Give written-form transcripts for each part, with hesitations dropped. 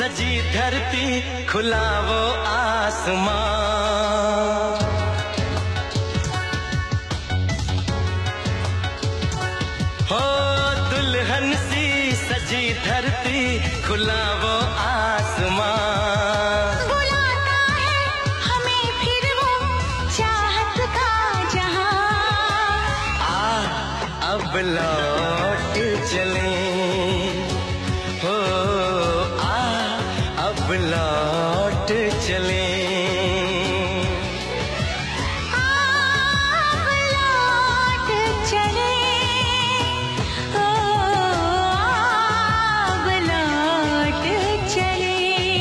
सजी धरती खुला वो आसमां। हो दुल्हन सी सजी धरती खुला वो आसमां। बुलाता है हमें फिर वो चाहत का जहां। अब लौट चले हो अब लौट चले। अब लौट चले अब लौट चले।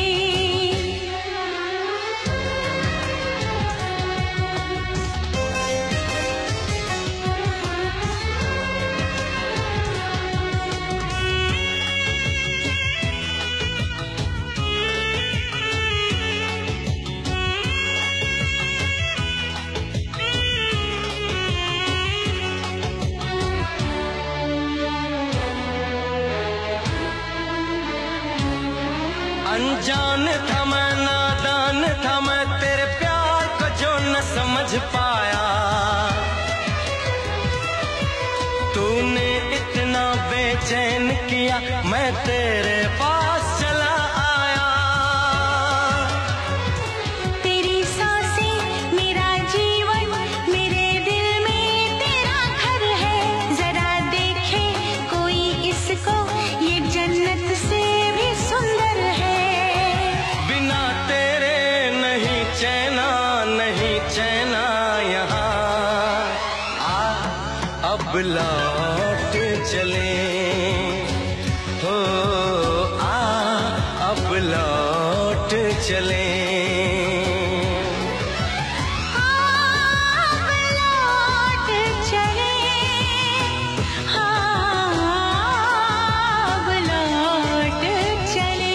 अनजान था मैं नादान था मैं तेरे प्यार को जो न समझ पाया। तूने इतना बेचैन किया मैं तेरे पास चला आया। तेरी सांसें मेरा जीवन मेरे दिल में तेरा घर है। जरा देखे कोई इसको ये जन्नत से भी सुंदर है। बिना तेरे नहीं चैना नहीं चैना यहाँ। अब लौट चले हो अब लौट चले। अब लौट चले अब लौट चले।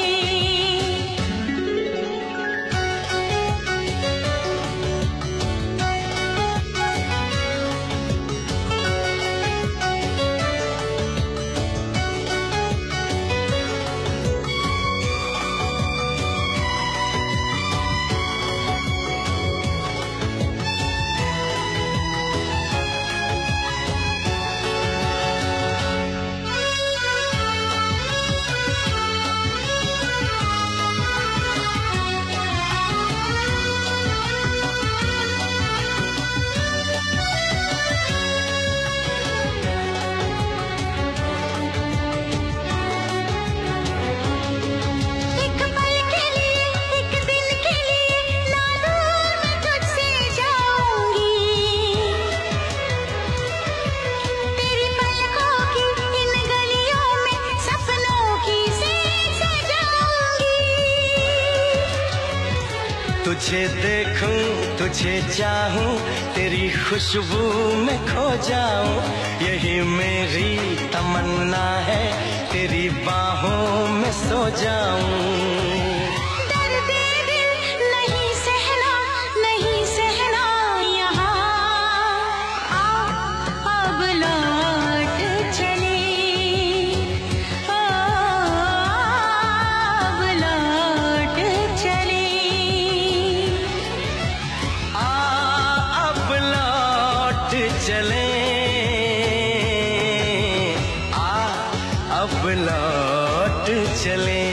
तुझे देखूं तुझे चाहूं तेरी खुशबू में खो जाऊं। यही मेरी तमन्ना है तेरी बाहों में सो जाऊं। चले अब लौट चले।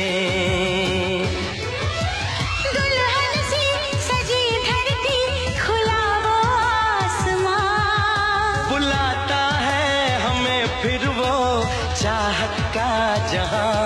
दुल्हन सी सजी धरती खुला वो आसमां। बुलाता है हमें फिर वो चाहत का जहां।